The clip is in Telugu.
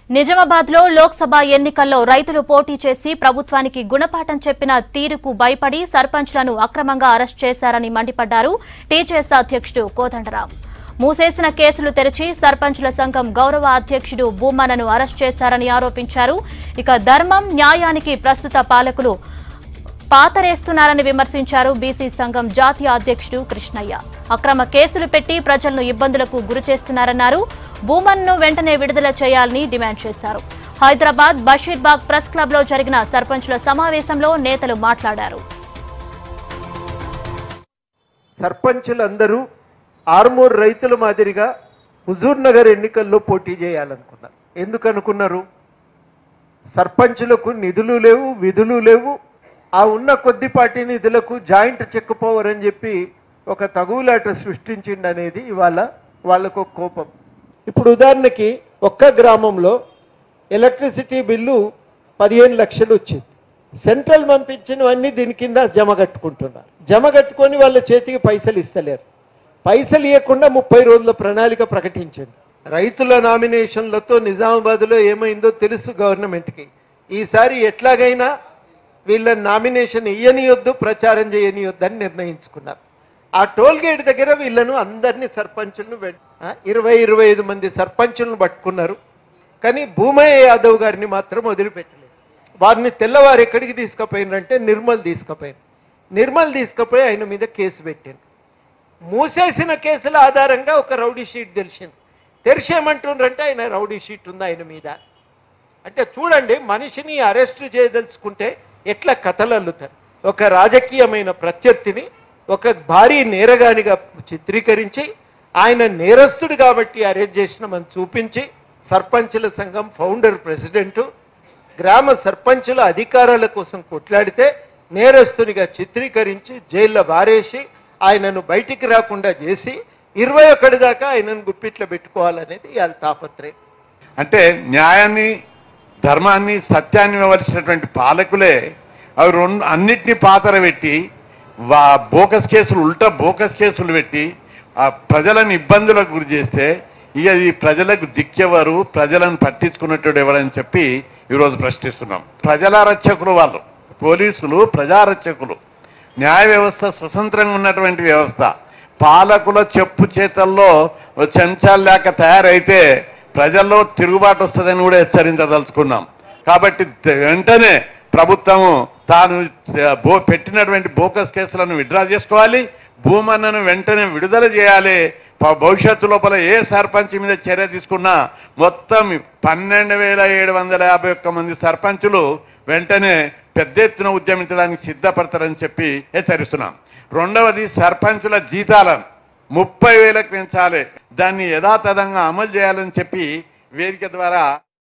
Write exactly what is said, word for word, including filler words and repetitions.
నిజామాబాద్ లో లోక్సభ ఎన్నికల్లో రైతులు పోటీ చేసి ప్రభుత్వానికి గుణపాఠం చెప్పిన తీరుకు భయపడి సర్పంచ్లను అక్రమంగా అరెస్ట్ చేశారని మండిపడ్డారు టీజేఎస్ అధ్యక్షుడు కోదండరాం. మూసేసిన కేసులు తెరిచి సర్పంచ్ల సంఘం గౌరవ అధ్యక్షుడు భూమన్నను అరెస్ట్ చేశారని ఆరోపించారు. ఇక ధర్మం న్యాయానికి ప్రస్తుత పాలకులు పాతరేస్తున్నారని విమర్శించారు బీసీ సంఘం జాతీయ అధ్యక్షుడు కృష్ణయ్య. అక్రమ కేసులు పెట్టి ప్రజలను ఇబ్బందులకు గురిచేస్తున్నారన్నారు. భూమన్ను వెంటనే విడుదల చేయాలని డిమాండ్ చేశారు. హైదరాబాద్ బషీర్బాగ్ ప్రెస్ క్లబ్ లో జరిగిన సర్పంచుల సమావేశంలో నేతలు మాట్లాడారు. సర్పంచులందరూ ఆర్మూర్ రైతుల మాదిరిగా హుజూర్ నగర్ ఎన్నికల్లో పోటీ చేయాలనుకున్నారు. ఎందుకు అనుకున్నారు? సర్పంచులకు నిధులు లేవు, విధులు లేవు. ఆ ఉన్న కొద్దిపాటి నిధులకు జాయింట్ చెక్ పవర్ అని చెప్పి ఒక తగువులాట సృష్టించింది అనేది ఇవాళ వాళ్ళకు కోపం. ఇప్పుడు ఉదాహరణకి ఒక్క గ్రామంలో ఎలక్ట్రిసిటీ బిల్లు పదిహేను లక్షలు వచ్చింది. సెంట్రల్ పంపించినవన్నీ దీని కింద జమ కట్టుకుంటున్నారు. జమ కట్టుకొని వాళ్ళ చేతికి పైసలు ఇస్తలేరు. పైసలు ఇవ్వకుండా ముప్పై రోజుల ప్రణాళిక ప్రకటించింది. రైతుల నామినేషన్లతో నిజామాబాద్లో ఏమైందో తెలుసు గవర్నమెంట్కి. ఈసారి ఎట్లాగైనా వీళ్ళ నామినేషన్ ఇయ్యనియొద్దు, ప్రచారం చేయనియొద్దు అని నిర్ణయించుకున్నారు. ఆ టోల్ గేట్ దగ్గర వీళ్ళను అందరినీ సర్పంచులను ఇరవై ఇరవై ఐదు మంది సర్పంచులను పట్టుకున్నారు. కానీ భూమయ్య యాదవ్ గారిని మాత్రం వదిలిపెట్టలేదు. వారిని తెల్లవారు ఎక్కడికి తీసుకుపోయినారంటే నిర్మల్ తీసుకుపోయారు. నిర్మల్ తీసుకుపోయి ఆయన మీద కేసు పెట్టారు. మూసేసిన కేసుల ఆధారంగా ఒక రౌడీ షీట్ తెలిసింది. తెరిచేయమంటుండ్రంటే ఆయన రౌడీ షీట్ ఉంది ఆయన మీద. అంటే చూడండి, మనిషిని అరెస్టు చేయదలుచుకుంటే ఎట్లా కథలు అల్లుతారు. ఒక రాజకీయమైన ప్రత్యర్థిని ఒక భారీ నేరగానిగా చిత్రీకరించి ఆయన నేరస్తుడు కాబట్టి అరెస్ట్ చేసినామని చూపించి సర్పంచుల సంఘం ఫౌండర్ ప్రెసిడెంటు గ్రామ సర్పంచుల అధికారాల కోసం కొట్లాడితే నేరస్తునిగా చిత్రీకరించి జైల్లో వారేసి ఆయనను బయటికి రాకుండా చేసి ఇరవై ఒకటి దాకా ఆయనను గుప్పిట్లో పెట్టుకోవాలనేది ఇవాళ తాపత్రయం. అంటే న్యాయాన్ని, ధర్మాన్ని, సత్యాన్ని వివరించినటువంటి పాలకులే అవి రెండు అన్నిటినీ పాతర పెట్టి వా బోకస్ కేసులు ఉల్టా బోకస్ కేసులు పెట్టి ఆ ప్రజలను ఇబ్బందులకు గురి చేస్తే ఇక ఈ ప్రజలకు దిక్కెవరు, ప్రజలను పట్టించుకున్నట్టు ఎవరని చెప్పి ఈరోజు ప్రశ్నిస్తున్నాం. ప్రజారక్షకులు వాళ్ళు, పోలీసులు ప్రజారక్షకులు. న్యాయ వ్యవస్థ స్వతంత్రంగా ఉన్నటువంటి వ్యవస్థ. పాలకుల చెప్పు చేతల్లో చెంచాలు లేక తయారైతే ప్రజల్లో తిరుగుబాటు వస్తుందని కూడా హెచ్చరించదలుచుకున్నాం. కాబట్టి వెంటనే ప్రభుత్వము తాను బో పెట్టినటువంటి బోకస్ కేసులను విత్డ్రా చేసుకోవాలి. భూమన్నను వెంటనే విడుదల చేయాలి. భవిష్యత్తు లోపల ఏ సర్పంచ్ మీద చర్య తీసుకున్నా మొత్తం పన్నెండు వేల ఏడు వందల యాభై ఒక్క మంది సర్పంచులు వెంటనే పెద్ద ఎత్తున ఉద్యమించడానికి సిద్ధపడతారని చెప్పి హెచ్చరిస్తున్నాం. రెండవది, సర్పంచుల జీతాలను ముప్పై వేలకు పెంచాలి. దాన్ని యథాతథంగా అమలు చేయాలని చెప్పి వేదిక ద్వారా